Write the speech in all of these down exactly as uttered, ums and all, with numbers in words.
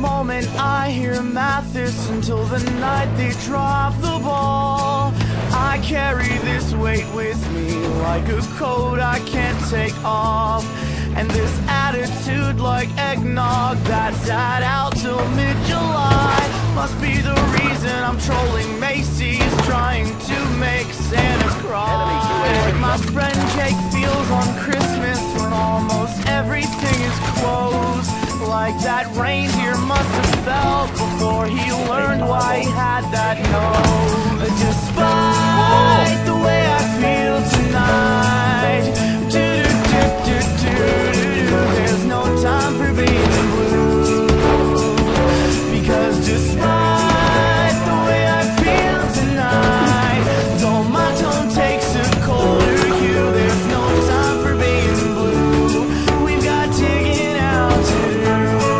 moment I hear Mathis until the night they drop the ball. I carry this weight with me like a coat I can't take off, and this attitude like eggnog that's sat out till mid-July must be the reason I'm trolling Macy's, trying to make Santa cry. Like my friend Jake feels on Christmas when almost everything is closed. Like that reindeer must have felt before he learned why he had that nose. Despite the way I feel tonight, do do do do do do, there's no time for being blue. Because despite the way I feel tonight, though my tone takes a colder hue, there's no time for being blue. We've got digging out to do.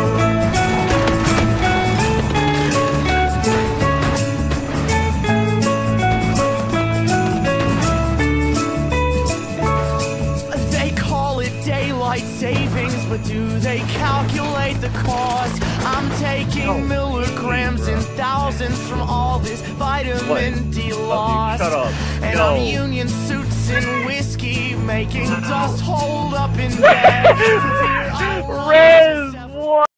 They call it daylight savings, but do they calculate the cost? I'm taking oh. milligrams and thousands from all this vitamin what? D loss. Shut up. And no. I'm union suits and whiskey, making dust hold up in bed. RezZ!